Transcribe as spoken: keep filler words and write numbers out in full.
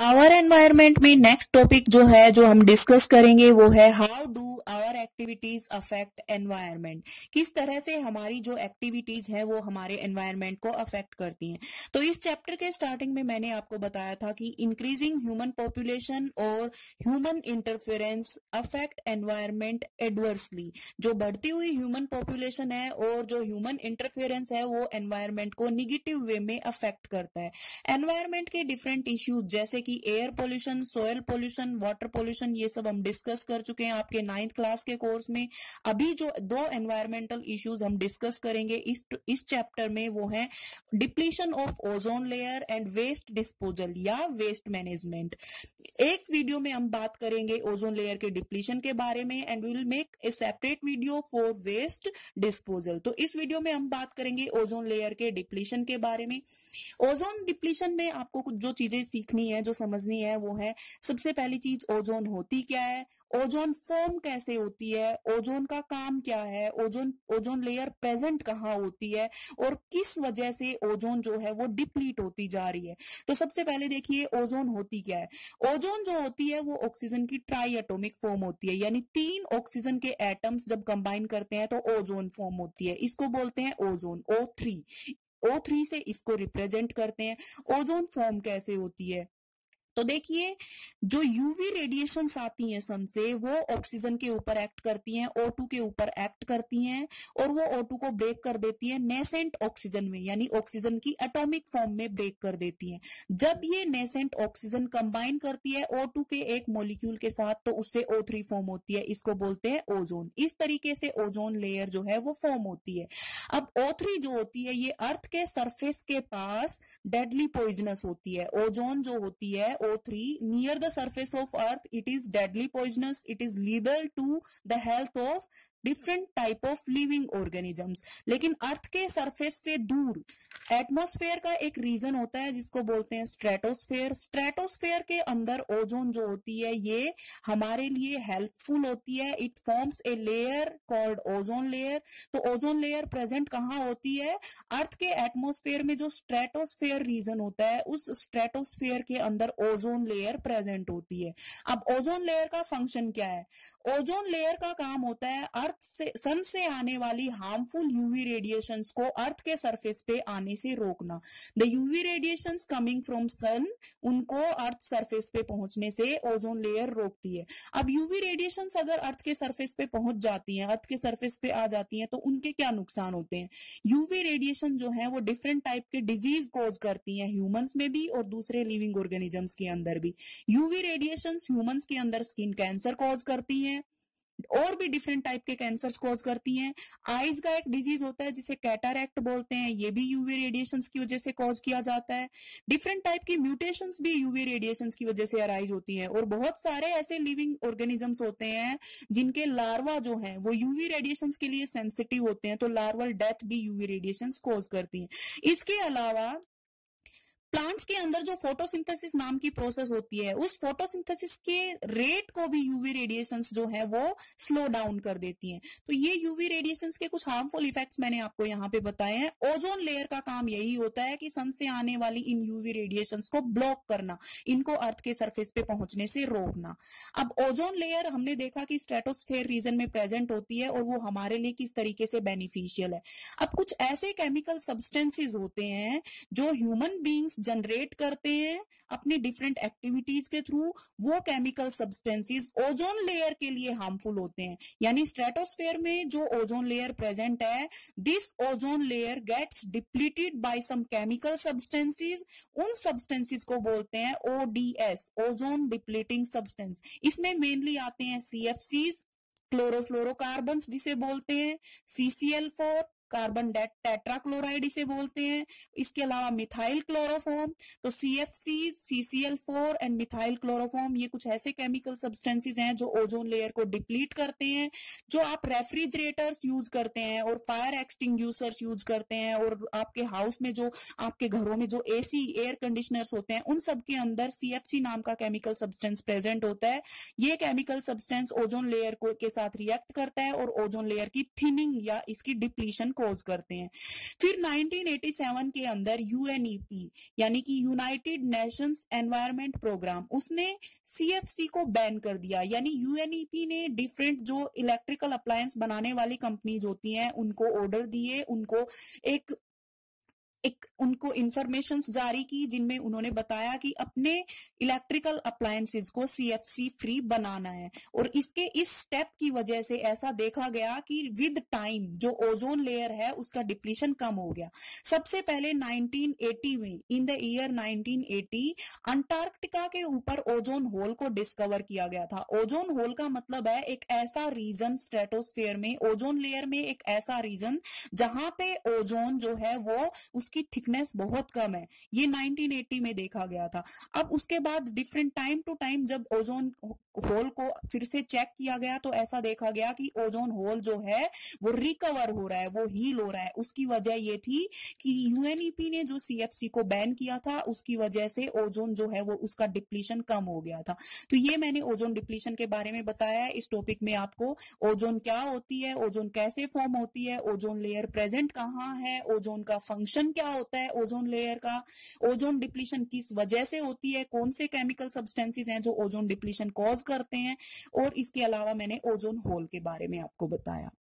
Our environment में next topic जो है जो हम डिस्कस करेंगे वो है how do our activities affect environment. किस तरह से हमारी जो एक्टिविटीज है वो हमारे एनवायरनमेंट को अफेक्ट करती हैं। तो इस चैप्टर के स्टार्टिंग में मैंने आपको बताया था कि इंक्रीजिंग ह्यूमन पॉपुलेशन और human interference affect environment adversely. जो बढ़ती हुई ह्यूमन पॉपुलेशन है और जो ह्यूमन इंटरफेरेंस है वो एनवायरनमेंट को निगेटिव वे में अफेक्ट करता है। एनवायरनमेंट के डिफरेंट इश्यूज जैसे कि air pollution, soil pollution, water pollution, ये सब हम डिस्कस कर चुके हैं आपके नाइन्थ क्लास के कोर्स में। अभी जो दो एनवायरमेंटल इश्यूज हम डिस्कस करेंगे इस इस चैप्टर में वो है depletion of ozone layer and waste disposal या वेस्ट मैनेजमेंट। एक वीडियो में हम बात करेंगे ओजोन लेयर के डिप्लीशन के बारे में and we will make a separate video for waste disposal. तो इस वीडियो में हम बात करेंगे ओजोन लेयर के डिप्लीशन के बारे में। ओजोन डिप्लीशन में आपको कुछ जो चीजें सीखनी है, जो समझनी है वो है, सबसे पहली चीज ओजोन होती क्या है, ओजोन फॉर्म कैसे होती है, ओजोन का काम क्या है, ओजोन ओजोन लेयर प्रेजेंट कहाँ होती है और किस वजह से ओजोन जो है वो डिप्लीट होती जा रही है। तो सबसे पहले देखिए ओजोन होती क्या है। ओजोन जो होती है वो ऑक्सीजन की ट्राई एटॉमिक फॉर्म होती है, यानी तीन ऑक्सीजन के एटम्स जब कंबाइन करते हैं तो ओजोन फॉर्म होती है। इसको बोलते हैं ozone, O three. O three से इसको रिप्रेजेंट करते हैं। ओजोन फॉर्म कैसे होती है तो देखिए, जो यूवी रेडिएशंस आती हैं सन से वो ऑक्सीजन के ऊपर एक्ट करती हैं, ओ टू के ऊपर एक्ट करती हैं और वो ओ टू को ब्रेक कर देती है नेसेंट ऑक्सीजन में, यानी ऑक्सीजन की एटॉमिक फॉर्म में ब्रेक कर देती हैं। जब ये नेसेंट ऑक्सीजन कंबाइन करती है ओ टू के एक मॉलिक्यूल के साथ तो उससे ओ थ्री फॉर्म होती है, इसको बोलते हैं ओजोन। इस तरीके से ओजोन लेयर जो है वो फॉर्म होती है। अब ओ थ्री जो होती है ये अर्थ के सरफेस के पास डेडली पॉइजनस होती है। ओजोन जो होती है O three near the surface of earth, it is deadly poisonous, it is lethal to the health of different type of living organisms. लेकिन अर्थ के सरफेस से दूर एटमॉस्फेयर का एक रीजन होता है जिसको बोलते हैं स्ट्रेटोस्फेयर। स्ट्रेटोस्फेयर के अंदर ओजोन जो होती है ये हमारे लिए हेल्पफुल होती है। It forms a layer called ozone layer. तो ओजोन लेयर प्रेजेंट कहाँ होती है? अर्थ के एटमॉस्फेयर में जो स्ट्रेटोस्फेयर रीजन होता है उस स्ट्रेटोस्फेयर के अंदर ओजोन लेयर प्रेजेंट होती है। अब ओजोन लेयर का फंक्शन क्या है? ओजोन लेयर का काम होता है अर्थ से सन से आने वाली हार्मफुल यूवी रेडिएशंस को अर्थ के सरफेस पे आने से रोकना। The UV radiations coming from sun, उनको अर्थ सरफेस पे पहुंचने से ओजोन लेयर रोकती है। अब यूवी रेडिएशंस अगर अर्थ के सरफेस पे पहुंच जाती हैं, अर्थ के सरफेस पे आ जाती हैं तो उनके क्या नुकसान होते हैं? यूवी रेडिएशन जो है वो डिफरेंट टाइप के डिजीज कॉज करती हैं, ह्यूमंस में भी और दूसरे लिविंग ऑर्गेनिजम्स के अंदर भी। यूवी रेडिएशंस ह्यूमंस के अंदर स्किन कैंसर कॉज करती हैं और भी डिफरेंट टाइप के कैंसर्स कॉज करती हैं। आईज का एक डिजीज होता है जिसे कैटरैक्ट बोलते हैं, ये भी यूवी रेडिएशंस की वजह से कॉज किया जाता है। डिफरेंट टाइप की म्यूटेशंस भी यूवी रेडिएशंस की वजह से अराइज होती हैं और बहुत सारे ऐसे लिविंग ऑर्गेनिजम्स होते हैं जिनके लार्वा जो हैं वो यूवी रेडिएशंस के लिए सेंसिटिव होते हैं, तो लार्वल डेथ भी यूवी रेडिएशंस कॉज करती हैं। इसके अलावा प्लांट्स के अंदर जो फोटोसिंथेसिस नाम की प्रोसेस होती है उस फोटोसिंथेसिस के रेट को भी यूवी रेडिएशंस जो है वो स्लो डाउन कर देती हैं। तो ये यूवी रेडिएशंस के कुछ हार्मफुल इफेक्ट्स मैंने आपको यहाँ पे बताए हैं। ओजोन लेयर का काम यही होता है कि सन से आने वाली इन यूवी रेडिएशंस को ब्लॉक करना, इनको अर्थ के सरफेस पे पहुंचने से रोकना। अब ओजोन लेयर हमने देखा कि स्ट्रेटोस्फेयर रीजन में प्रेजेंट होती है और वो हमारे लिए किस तरीके से बेनिफिशियल है। अब कुछ ऐसे केमिकल सब्सटेंसेस होते हैं जो ह्यूमन बींग्स जनरेट करते हैं अपनी डिफरेंट एक्टिविटीज के थ्रू, वो केमिकल सब्सटेंसेस ओजोन लेयर के लिए हार्मफुल होते हैं। यानी स्ट्रेटोस्फेयर में जो ओजोन लेयर प्रेजेंट है, this ozone layer gets depleted by some chemical substances. उन सब्सटेंसेस को बोलते हैं ओडीएस, ओजोन डिप्लीटिंग सब्सटेंस। इसमें मेनली आते हैं सीएफसीज, क्लोरोफ्लोरोकार्बन्स जिसे बोलते हैं, सीसीएल फोर, कार्बन टेट्राक्लोराइड इसे बोलते हैं। इसके अलावा मिथाइल क्लोरोफॉर्म। तो CFC, CCL four and methyl chloroform ये कुछ ऐसे केमिकल सब्सटेंसेस हैं जो ओजोन लेयर को डिप्लीट करते हैं। जो आप रेफ्रिजरेटर्स यूज करते हैं और फायर एक्सटिंग्यूशर्स यूज करते हैं और आपके हाउस में जो आपके घरों में जो एसी एयर कंडीशनर्स होते हैं उन सब के अंदर सीएफसी नाम का केमिकल सब्सटेंस प्रेजेंट होता है। ये केमिकल सब्सटेंस ओजोन लेयर को के साथ रिएक्ट करता है और ओजोन लेयर की थिनिंग या इसकी डिप्लीशन को कॉज करते हैं। फिर नाइनटीन एटी सेवन के अंदर यूएनईपी यानी कि यूनाइटेड नेशंस एनवायरनमेंट प्रोग्राम, उसने सीएफसी को बैन कर दिया। यानी यूएनईपी ने डिफरेंट जो इलेक्ट्रिकल अप्लायंस बनाने वाली कंपनीज होती हैं उनको ऑर्डर दिए, उनको एक एक उनको इंफॉर्मेशन जारी की जिनमें उन्होंने बताया कि अपने इलेक्ट्रिकल अप्लायंसेस को सीएफसी फ्री बनाना है। और इसके इस स्टेप की वजह से ऐसा देखा गया कि विद टाइम जो ओजोन लेयर है उसका डिप्लीशन कम हो गया। सबसे पहले नाइनटीन एटी में, in the year nineteen eighty, Antarctica के ऊपर ओजोन होल को डिस्कवर किया गया था। ओजोन होल का मतलब है एक ऐसा रीजन स्ट्रेटोस्फेयर में, ओजोन लेयर में एक ऐसा रीजन जहां पे ओजोन जो है वो उसकी थिकनेस बहुत कम है। ये नाइनटीन एटी में देखा गया था। अब उसके बाद डिफरेंट टाइम टू टाइम जब ओजोन होल को फिर से चेक किया गया तो ऐसा देखा गया कि ओजोन होल जो है वो रिकवर हो रहा है, वो हील हो रहा है। उसकी वजह ये थी कि यूएनईपी ने जो सीएफसी को बैन किया था उसकी वजह से ओजोन जो है वो उसका डिप्लीशन कम हो गया था। तो ये मैंने ओजोन डिप्लीशन के बारे में बताया है। इस टॉपिक में आपको ओजोन क्या होती है, ओजोन कैसे फॉर्म होती है, ओजोन लेयर प्रेजेंट कहाँ है, ओजोन का फंक्शन क्या होता है ओजोन लेयर का, ओजोन डिप्लीशन किस वजह से होती है, कौन से केमिकल सब्सटेंसेस हैं जो ओजोन डिप्लीशन कॉज करते हैं, और इसके अलावा मैंने ओजोन होल के बारे में आपको बताया।